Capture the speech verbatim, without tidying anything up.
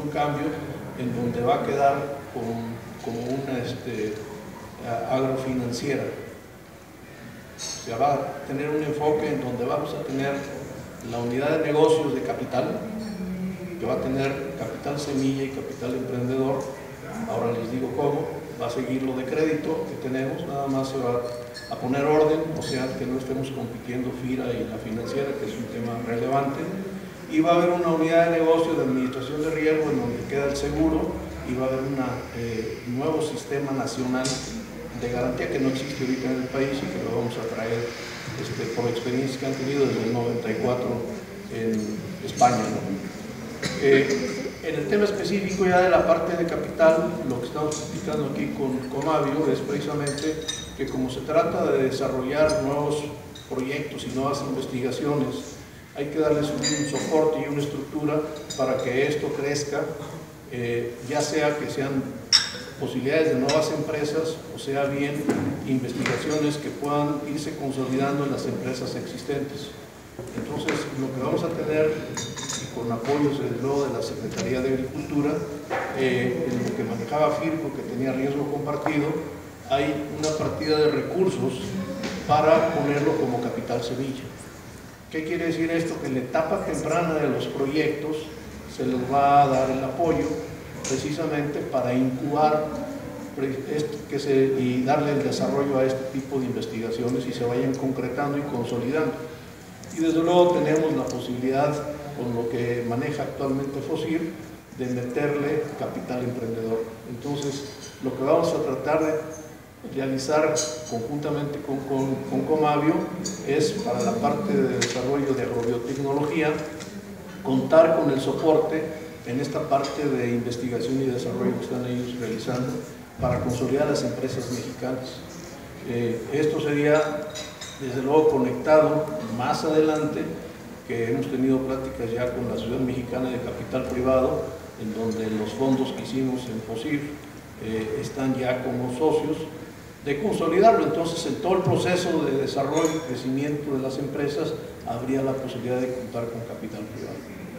cambio en donde va a quedar como, como una este, agrofinanciera. O sea, va a tener un enfoque en donde vamos a tener la unidad de negocios de capital, que va a tener capital semilla y capital emprendedor. Ahora les digo cómo. Va a seguir lo de crédito que tenemos, nada más se va a poner orden, o sea, que no estemos compitiendo FIRA y la financiera, que es un tema relevante. Y va a haber una unidad de negocio de administración de riesgo en donde queda el seguro, y va a haber un eh, nuevo sistema nacional de garantía que no existe ahorita en el país y que lo vamos a traer este, por experiencias que han tenido desde el noventa y cuatro en España, ¿no? Eh, en el tema específico ya de la parte de capital, lo que estamos platicando aquí con Comavio es precisamente que como se trata de desarrollar nuevos proyectos y nuevas investigaciones, hay que darles un, un soporte y una estructura para que esto crezca, eh, ya sea que sean posibilidades de nuevas empresas, o sea bien investigaciones que puedan irse consolidando en las empresas existentes. Entonces, lo que vamos a tener, y con apoyos desde luego de la Secretaría de Agricultura, eh, en lo que manejaba FIRCO, que tenía riesgo compartido, hay una partida de recursos para ponerlo como capital semilla. ¿Qué quiere decir esto? Que en la etapa temprana de los proyectos se les va a dar el apoyo precisamente para incubar que se, y darle el desarrollo a este tipo de investigaciones y se vayan concretando y consolidando. Y desde luego tenemos la posibilidad, con lo que maneja actualmente FOSIR, de meterle capital emprendedor. Entonces, lo que vamos a tratar de realizar conjuntamente con, con, con Comavio es, para la parte de desarrollo de agrobiotecnología, contar con el soporte en esta parte de investigación y desarrollo que están ellos realizando para consolidar las empresas mexicanas. Eh, esto sería, desde luego, conectado más adelante, que hemos tenido pláticas ya con la Sociedad Mexicana de Capital Privado, en donde los fondos que hicimos en FOSIR eh, están ya como socios, de consolidarlo. Entonces, en todo el proceso de desarrollo y crecimiento de las empresas, habría la posibilidad de contar con capital privado.